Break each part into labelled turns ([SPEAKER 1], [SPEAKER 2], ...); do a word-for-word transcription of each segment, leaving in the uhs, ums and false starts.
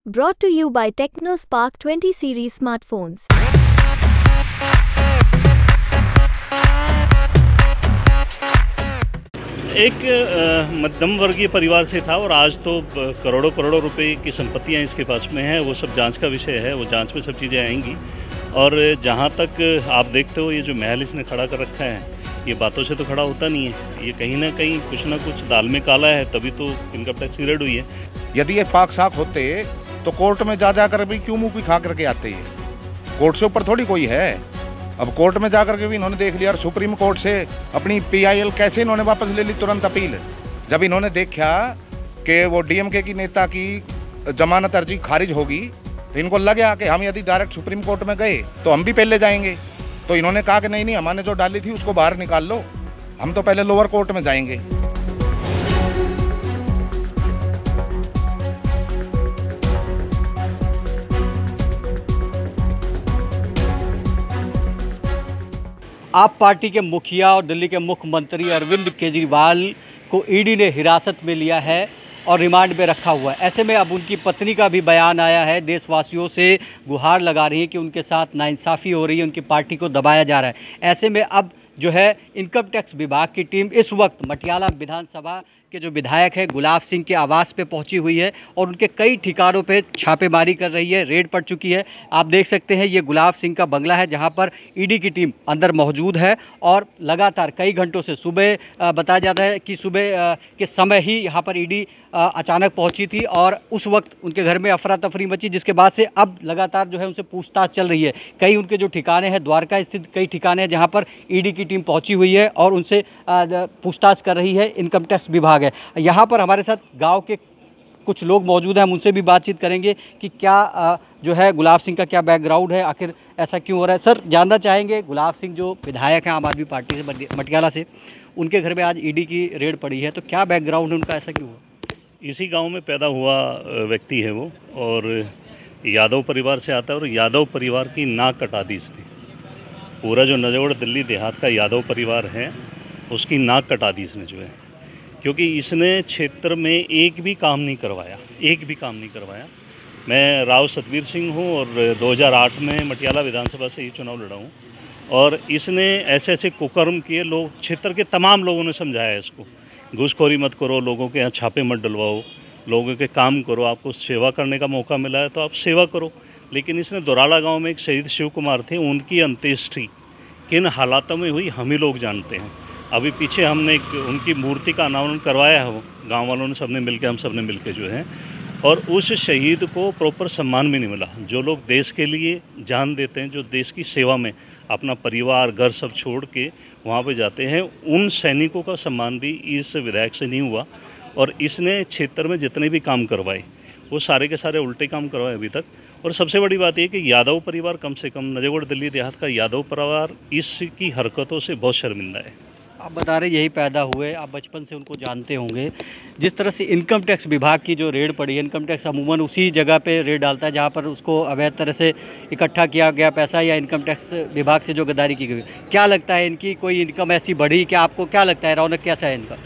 [SPEAKER 1] Brought to you by TechnoSpark twenty series smartphones.
[SPEAKER 2] एक मध्यम वर्गीय परिवार से था और आज तो करोड़ों करोड़ों रुपए की संपत्तियां इसके पास में हैं। वो सब जांच का विषय है, वो जांच में सब चीज़ें आएंगी। और जहां तक आप देखते हो ये जो महल इसने खड़ा कर रखा है, ये बातों से तो खड़ा होता नहीं है। ये कहीं ना कहीं कुछ ना कुछ दाल में काला है, तभी तो इनकम टैक्स की रेड हुई है।
[SPEAKER 3] यदि ये पाक साक होते तो कोर्ट में जा जा कर भी क्यों मुँह की खा करके आते हैं? कोर्ट से ऊपर थोड़ी कोई है। अब कोर्ट में जाकर के भी इन्होंने देख लिया और सुप्रीम कोर्ट से अपनी पीआईएल कैसे इन्होंने वापस ले ली तुरंत अपील, जब इन्होंने देखा कि वो डीएमके की नेता की जमानत अर्जी खारिज होगी तो इनको लगा कि हम यदि डायरेक्ट सुप्रीम कोर्ट में गए तो हम भी पहले जाएंगे। तो इन्होंने कहा कि नहीं नहीं, हमने जो डाली थी उसको बाहर निकाल लो, हम तो पहले लोअर कोर्ट में जाएंगे।
[SPEAKER 4] आप पार्टी के मुखिया और दिल्ली के मुख्यमंत्री अरविंद केजरीवाल को ईडी ने हिरासत में लिया है और रिमांड में रखा हुआ है। ऐसे में अब उनकी पत्नी का भी बयान आया है, देशवासियों से गुहार लगा रही है कि उनके साथ नाइंसाफ़ी हो रही है, उनकी पार्टी को दबाया जा रहा है। ऐसे में अब जो है इनकम टैक्स विभाग की टीम इस वक्त मटियाला विधानसभा के जो विधायक है गुलाब सिंह के आवास पे पहुंची हुई है और उनके कई ठिकानों पे छापेमारी कर रही है, रेड पड़ चुकी है। आप देख सकते हैं ये गुलाब सिंह का बंगला है जहां पर ईडी की टीम अंदर मौजूद है और लगातार कई घंटों से सुबह बताया जाता है कि सुबह के समय ही यहाँ पर ईडी अचानक पहुंची थी और उस वक्त उनके घर में अफरा तफरी मची, जिसके बाद से अब लगातार जो है उनसे पूछताछ चल रही है। कई उनके जो ठिकाने हैं, द्वारका स्थित कई ठिकाने हैं जहाँ पर ईडी की टीम पहुँची हुई है और उनसे पूछताछ कर रही है इनकम टैक्स विभाग है। यहाँ पर हमारे साथ गांव के कुछ लोग मौजूद हैं, हम उनसे भी बातचीत करेंगे कि क्या जो है गुलाब सिंह का क्या बैकग्राउंड है, आखिर ऐसा क्यों हो रहा है। सर, जानना चाहेंगे गुलाब सिंह जो विधायक हैं आम आदमी पार्टी से मटियाला से, उनके घर में आज ईडी की रेड पड़ी है, तो क्या बैकग्राउंड है उनका, ऐसा क्यों हुआ?
[SPEAKER 2] इसी गांव में पैदा हुआ व्यक्ति है वो और यादव परिवार से आता है और यादव परिवार की नाक कटा दी इसने। पूरा जो नजगढ़ दिल्ली देहात का यादव परिवार है उसकी नाक कटा दी इसने जो है, क्योंकि इसने क्षेत्र में एक भी काम नहीं करवाया, एक भी काम नहीं करवाया। मैं राव सतवीर सिंह हूँ और दो हज़ार आठ में मटियाला विधानसभा से ये चुनाव लड़ा हूँ और इसने ऐसे ऐसे कुकर्म किए, लोग क्षेत्र के तमाम लोगों ने समझाया इसको, घूसखोरी मत करो, लोगों के यहाँ छापे मत डलवाओ, लोगों के काम करो, आपको सेवा करने का मौका मिला है तो आप सेवा करो। लेकिन इसने दोराला गाँव में एक शहीद शिव कुमार थे, उनकी अंत्येष्टि किन हालातों में हुई हम ही लोग जानते हैं। अभी पीछे हमने एक उनकी मूर्ति का अनावरण करवाया है, वो गांव वालों ने सबने मिलकर, हम सबने मिलकर जो है, और उस शहीद को प्रॉपर सम्मान भी नहीं मिला। जो लोग देश के लिए जान देते हैं, जो देश की सेवा में अपना परिवार घर सब छोड़ के वहाँ पे जाते हैं, उन सैनिकों का सम्मान भी इस विधायक से नहीं हुआ। और इसने क्षेत्र में जितने भी काम करवाए वो सारे के सारे उल्टे काम करवाए अभी तक। और सबसे बड़ी बात यह कि यादव परिवार, कम से कम नजगढ़ दिल्ली देहात का यादव परिवार इसकी हरकतों से बहुत शर्मिंदा है।
[SPEAKER 4] आप बता रहे यही पैदा हुए, आप बचपन से उनको जानते होंगे। जिस तरह से इनकम टैक्स विभाग की जो रेड पड़ी है, इनकम टैक्स अमूमन उसी जगह पे रेड डालता है जहाँ पर उसको अवैध तरह से इकट्ठा किया गया पैसा या इनकम टैक्स विभाग से जो गद्दारी की गई। क्या लगता है इनकी कोई इनकम ऐसी बढ़ी क्या? आपको क्या लगता है रौनक कैसा है इनका?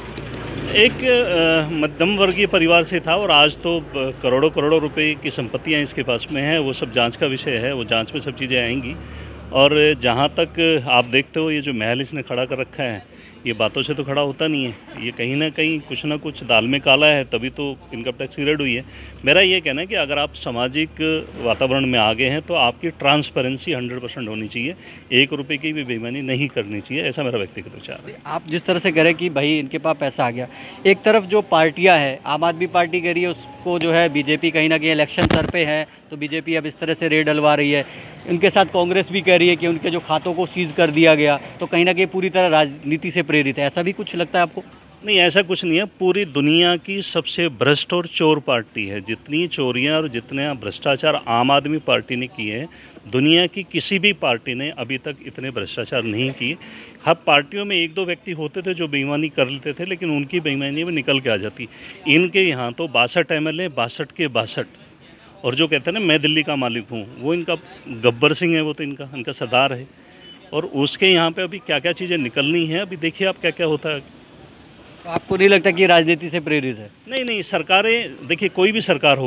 [SPEAKER 2] एक मध्यम वर्गीय परिवार से था और आज तो करोड़ों करोड़ों रुपए की संपत्तियां इसके पास में हैं। वो सब जांच का विषय है, वो जांच में सब चीज़ें आएंगी। और जहाँ तक आप देखते हो ये जो महल इसने खड़ा कर रखा है, ये बातों से तो खड़ा होता नहीं है। ये कहीं ना कहीं कुछ ना कुछ दाल में काला है, तभी तो इनकम टैक्स की रेड हुई है। मेरा ये कहना है कि अगर आप सामाजिक वातावरण में आ गए हैं तो आपकी ट्रांसपेरेंसी हंड्रेड परसेंट होनी चाहिए, एक रुपये की भी बेईमानी नहीं करनी चाहिए, ऐसा मेरा व्यक्तिगत विचार है।
[SPEAKER 4] आप जिस तरह से कह रहे कि भाई इनके पास पैसा आ गया, एक तरफ जो पार्टियाँ हैं, आम आदमी पार्टी कह रही है उसको जो है बीजेपी कहीं ना कहीं इलेक्शन सर पे है तो बीजेपी अब इस तरह से रेड डलवा रही है। इनके साथ कांग्रेस भी कह रही है कि उनके जो खातों को सीज कर दिया गया तो कहीं ना कहीं पूरी तरह राजनीति से प्रेरित है। ऐसा भी कुछ लगता है आपको?
[SPEAKER 2] नहीं, ऐसा कुछ नहीं है। पूरी दुनिया की सबसे भ्रष्ट और चोर पार्टी है। जितनी चोरियां और जितने भ्रष्टाचार आम आदमी पार्टी ने किए हैं, दुनिया की किसी भी पार्टी ने अभी तक इतने भ्रष्टाचार नहीं किए। हर पार्टियों में एक दो व्यक्ति होते थे जो बेईमानी कर लेते थे, लेकिन उनकी बेईमानी में निकल के आ जाती। इनके यहाँ तो बासठ एम एल ए बासठ के बासठ, और जो कहते हैं ना मैं दिल्ली का मालिक हूँ, वो इनका गब्बर सिंह है, वो तो इनका इनका सरदार है। और उसके यहाँ पे अभी क्या क्या चीज़ें निकलनी है, अभी देखिए आप क्या क्या होता है।
[SPEAKER 4] तो आपको नहीं लगता कि राजनीति से प्रेरित है?
[SPEAKER 2] नहीं नहीं, सरकारें देखिए, कोई भी सरकार होगी,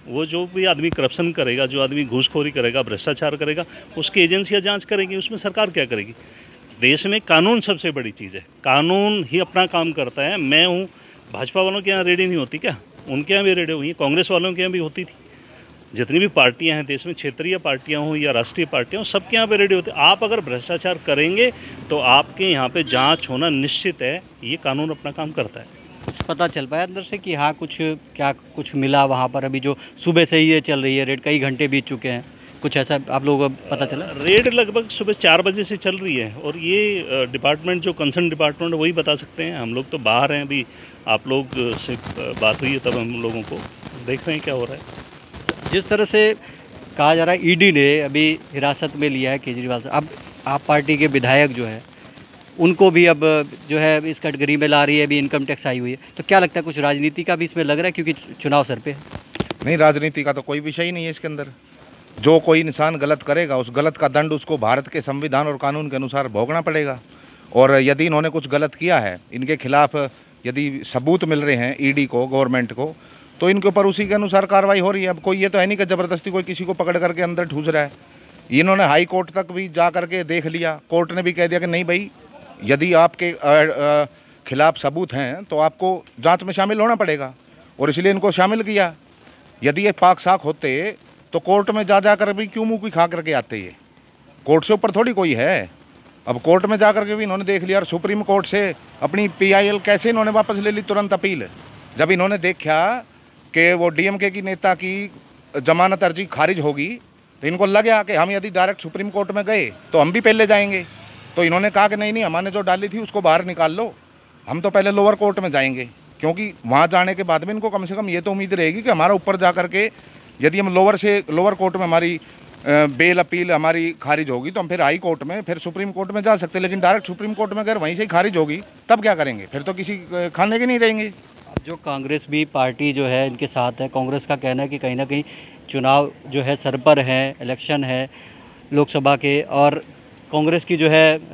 [SPEAKER 2] वो जो भी आदमी करप्शन करेगा, जो आदमी घूसखोरी करेगा, भ्रष्टाचार करेगा, उसकी एजेंसियां जांच करेंगी, उसमें सरकार क्या करेगी? देश में कानून सबसे बड़ी चीज़ है, कानून ही अपना काम करता है। मैं हूँ, भाजपा वालों के यहाँ रेडी नहीं होती क्या? उनके यहाँ भी रेडी हुई है, कांग्रेस वालों के यहाँ भी होती थी। जितनी भी पार्टियां हैं देश में, क्षेत्रीय पार्टियां हों या राष्ट्रीय पार्टियां हों, सबके यहाँ पे रेडी होते हैं। आप अगर भ्रष्टाचार करेंगे तो आपके यहाँ पे जांच होना निश्चित है। ये कानून अपना काम करता है।
[SPEAKER 4] कुछ पता चल पाया अंदर से कि हाँ कुछ क्या कुछ मिला वहाँ पर? अभी जो सुबह से ही ये चल रही है रेड, कई घंटे बीत चुके हैं, कुछ ऐसा आप लोगों को पता चला?
[SPEAKER 2] रेड लगभग सुबह चार बजे से चल रही है और ये डिपार्टमेंट जो कंसर्न डिपार्टमेंट वही बता सकते हैं। हम लोग तो बाहर हैं, अभी आप लोग से बात हुई है तब हम लोगों को देख रहे हैं क्या हो रहा है।
[SPEAKER 4] जिस तरह से कहा जा रहा है ईडी ने अभी हिरासत में लिया है केजरीवाल से, अब आप पार्टी के विधायक जो है उनको भी अब जो है इस कैटेगरी में ला रही है, अभी इनकम टैक्स आई हुई है, तो क्या लगता है कुछ राजनीति का भी इसमें लग रहा है क्योंकि चुनाव सर पे है?
[SPEAKER 3] नहीं, राजनीति का तो कोई विषय ही नहीं है इसके अंदर। जो कोई इंसान गलत करेगा उस गलत का दंड उसको भारत के संविधान और कानून के अनुसार भोगना पड़ेगा। और यदि इन्होंने कुछ गलत किया है, इनके खिलाफ यदि सबूत मिल रहे हैं ईडी को, गवर्नमेंट को, तो इनके ऊपर उसी के अनुसार कार्रवाई हो रही है। अब कोई ये तो है नहीं कि ज़बरदस्ती कोई किसी को पकड़ करके अंदर ठूस रहा है। इन्होंने हाई कोर्ट तक भी जा करके देख लिया, कोर्ट ने भी कह दिया कि नहीं भाई, यदि आपके खिलाफ सबूत हैं तो आपको जांच में शामिल होना पड़ेगा, और इसलिए इनको शामिल किया। यदि ये पाक साख होते तो कोर्ट में जा जा कर भी क्यों मुँह की खा करके आते? ये कोर्ट से ऊपर थोड़ी कोई है। अब कोर्ट में जा करके भी इन्होंने देख लिया, और सुप्रीम कोर्ट से अपनी पी आई एल कैसे इन्होंने वापस ले ली तुरंत अपील, जब इन्होंने देखा कि वो डी एम के की नेता की जमानत अर्जी खारिज होगी, तो इनको लगा कि हम यदि डायरेक्ट सुप्रीम कोर्ट में गए तो हम भी पहले जाएंगे। तो इन्होंने कहा कि नहीं नहीं, हमारे जो डाली थी उसको बाहर निकाल लो, हम तो पहले लोअर कोर्ट में जाएंगे, क्योंकि वहाँ जाने के बाद में इनको कम से कम ये तो उम्मीद रहेगी कि हमारा ऊपर जा करके यदि हम लोअर से लोअर कोर्ट में हमारी बेल अपील हमारी खारिज होगी तो हम फिर हाई कोर्ट में, फिर सुप्रीम कोर्ट में जा सकते। लेकिन डायरेक्ट सुप्रीम कोर्ट में अगर वहीं से ही खारिज होगी तब क्या करेंगे? फिर तो किसी खाने के नहीं रहेंगे।
[SPEAKER 4] जो कांग्रेस भी पार्टी जो है इनके साथ है, कांग्रेस का कहना है कि कहीं ना कहीं चुनाव जो है सर पर है, इलेक्शन है लोकसभा के, और कांग्रेस की जो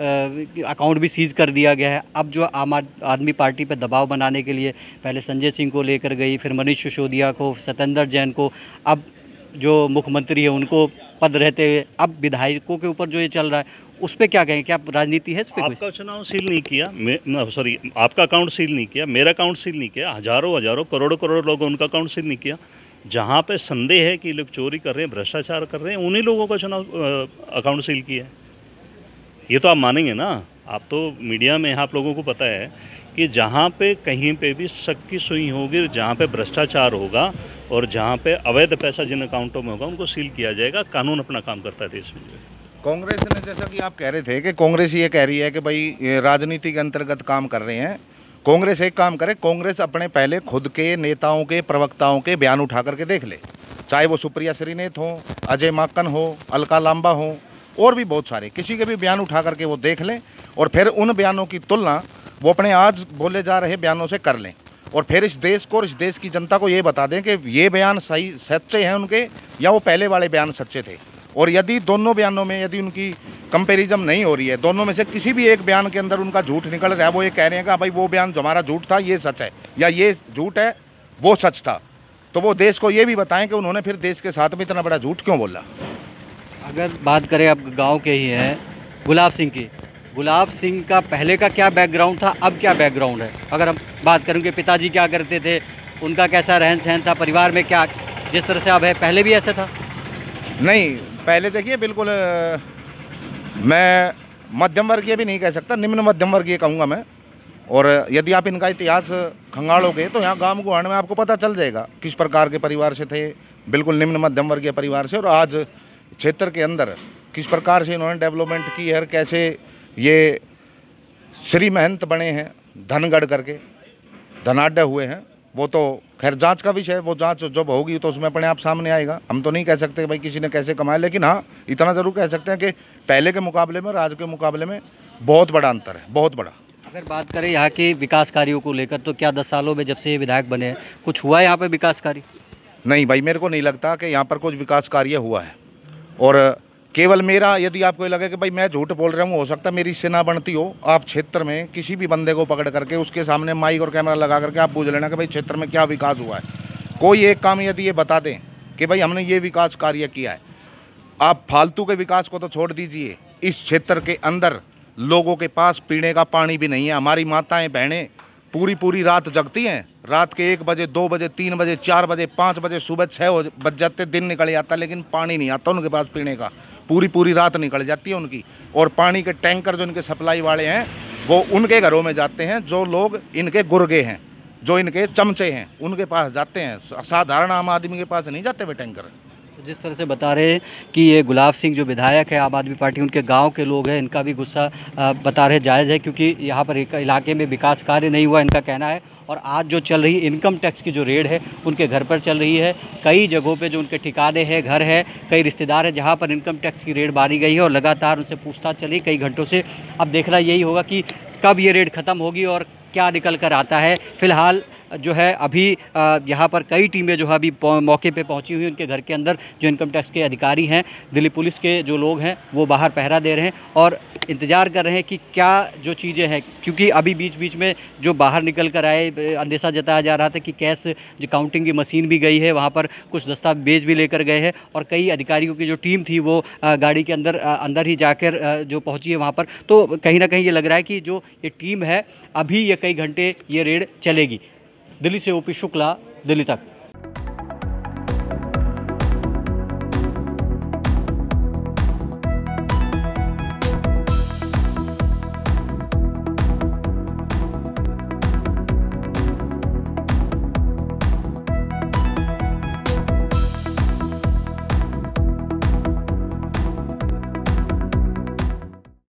[SPEAKER 4] है अकाउंट भी सीज कर दिया गया है। अब जो आम आदमी पार्टी पर दबाव बनाने के लिए पहले संजय सिंह को लेकर गई, फिर मनीष सिसोदिया को, सत्येंद्र जैन को, अब जो मुख्यमंत्री है उनको पद रहते हुए अब विधायकों के ऊपर जो ये चल रहा है उस पर क्या कहें? क्या राजनीति है इस पर?
[SPEAKER 2] आपका चुनाव सील नहीं किया, सॉरी आपका अकाउंट सील नहीं किया, मेरा अकाउंट सील नहीं किया, हजारों हजारों करोड़ों करोड़ों लोग उनका अकाउंट सील नहीं किया। जहाँ पे संदेह है कि लोग चोरी कर रहे हैं, भ्रष्टाचार कर रहे हैं, उन्हीं लोगों का चुनाव अकाउंट सील किया है। ये तो आप मानेंगे ना, आप तो मीडिया में आप लोगों को पता है कि जहाँ पे कहीं पे भी शक की सुई होगी, जहाँ पे भ्रष्टाचार होगा और जहाँ पे अवैध पैसा जिन अकाउंटों में होगा उनको सील किया जाएगा। कानून अपना काम करता है देश में।
[SPEAKER 3] कांग्रेस ने, जैसा कि आप कह रहे थे कि कांग्रेस ये कह रही है कि भाई ये राजनीति के अंतर्गत काम कर रहे हैं, कांग्रेस एक काम करे, कांग्रेस अपने पहले खुद के नेताओं के, प्रवक्ताओं के बयान उठा करके देख ले, चाहे वो सुप्रिया श्रीनेत हो, अजय माकन हो, अलका लांबा हो, और भी बहुत सारे, किसी के भी बयान उठा करके वो देख लें, और फिर उन बयानों की तुलना वो अपने आज बोले जा रहे बयानों से कर लें, और फिर इस देश को और इस देश की जनता को ये बता दें कि ये बयान सही सच्चे हैं उनके, या वो पहले वाले बयान सच्चे थे। और यदि दोनों बयानों में यदि उनकी कंपैरिजन नहीं हो रही है, दोनों में से किसी भी एक बयान के अंदर उनका झूठ निकल रहा है, वो ये कह रहे हैं कि भाई वो बयान जो हमारा झूठ था ये सच है, या ये झूठ है वो सच था, तो वो देश को ये भी बताएं कि उन्होंने फिर देश के साथ में इतना बड़ा झूठ क्यों बोला।
[SPEAKER 4] अगर बात करें अब गांव के ही हैं गुलाब सिंह की, गुलाब सिंह का पहले का क्या बैकग्राउंड था, अब क्या बैकग्राउंड है? अगर हम बात करें कि पिताजी क्या करते थे, उनका कैसा रहन सहन था, परिवार में क्या जिस तरह से अब है, पहले भी ऐसा था? नहीं,
[SPEAKER 3] पहले देखिए बिल्कुल आ, मैं मध्यम वर्गीय भी नहीं कह सकता, निम्न मध्यम वर्गीय कहूँगा मैं। और यदि आप इनका इतिहास खंगालोगे तो यहाँ गांव गुहाड़ में आपको पता चल जाएगा किस प्रकार के परिवार से थे, बिल्कुल निम्न मध्यम वर्गीय परिवार से, और आज क्षेत्र के अंदर किस प्रकार से इन्होंने डेवलपमेंट की है, कैसे ये श्री महंत बने हैं, धन गढ़ करके धनाढ़ हुए हैं, वो तो खैर जांच का विषय है, वो जांच जब होगी तो उसमें अपने आप सामने आएगा। हम तो नहीं कह सकते भाई किसी ने कैसे कमाया, लेकिन हाँ इतना ज़रूर कह सकते हैं कि पहले के मुकाबले में और आज के मुकाबले में बहुत बड़ा अंतर है, बहुत बड़ा।
[SPEAKER 4] अगर बात करें यहाँ के विकास कार्यों को लेकर, तो क्या दस सालों में जब से ये विधायक बने हैं कुछ हुआ है यहाँ पे विकास कार्य? नहीं
[SPEAKER 3] भाई, मेरे को नहीं लगता कि यहाँ पर कुछ विकास कार्य हुआ है। और केवल मेरा, यदि आपको लगे कि भाई मैं झूठ बोल रहा हूँ, हो सकता है मेरी इससे ना बनती हो, आप क्षेत्र में किसी भी बंदे को पकड़ करके उसके सामने माइक और कैमरा लगा करके आप पूछ लेना कि भाई क्षेत्र में क्या विकास हुआ है। कोई एक काम यदि ये बता दें कि भाई हमने ये विकास कार्य किया है। आप फालतू के विकास को तो छोड़ दीजिए, इस क्षेत्र के अंदर लोगों के पास पीने का पानी भी नहीं है। हमारी माताएं बहनें पूरी पूरी रात जगती हैं, रात के एक बजे दो बजे तीन बजे चार बजे पाँच बजे सुबह छः बज जाते, दिन निकल जाता, लेकिन पानी नहीं आता उनके पास पीने का। पूरी पूरी रात निकल जाती है उनकी। और पानी के टैंकर जो इनके सप्लाई वाले हैं वो उनके घरों में जाते हैं, जो लोग इनके गुर्गे हैं, जो इनके चमचे हैं, उनके पास जाते हैं। साधारण आम आदमी के पास नहीं जाते वे टैंकर।
[SPEAKER 4] जिस तरह से बता रहे हैं कि ये गुलाब सिंह जो विधायक है आम आदमी पार्टी, उनके गांव के लोग हैं, इनका भी गुस्सा बता रहे जायज़ है, क्योंकि यहाँ पर एक इलाके में विकास कार्य नहीं हुआ, इनका कहना है। और आज जो चल रही इनकम टैक्स की जो रेड है उनके घर पर चल रही है। कई जगहों पे जो उनके ठिकाने हैं, घर है, कई रिश्तेदार हैं जहाँ पर इनकम टैक्स की रेड मारी गई है और लगातार उनसे पूछताछ चली कई घंटों से। अब देखना यही होगा कि कब ये रेड ख़त्म होगी और क्या निकल कर आता है। फ़िलहाल जो है अभी यहाँ पर कई टीमें जो है अभी मौके पे पहुँची हुई, उनके घर के अंदर जो इनकम टैक्स के अधिकारी हैं, दिल्ली पुलिस के जो लोग हैं वो बाहर पहरा दे रहे हैं और इंतज़ार कर रहे हैं कि क्या जो चीज़ें हैं, क्योंकि अभी बीच बीच में जो बाहर निकल कर आए अंदेशा जताया जा रहा था कि कैश जो काउंटिंग की मशीन भी गई है, वहाँ पर कुछ दस्तावेज भी लेकर गए हैं और कई अधिकारियों की जो टीम थी वो गाड़ी के अंदर अंदर ही जाकर जो पहुँची है वहाँ पर। तो कहीं ना कहीं ये लग रहा है कि जो ये टीम है अभी ये कई घंटे ये रेड चलेगी। दिल्ली से ओपी शुक्ला, दिल्ली तक।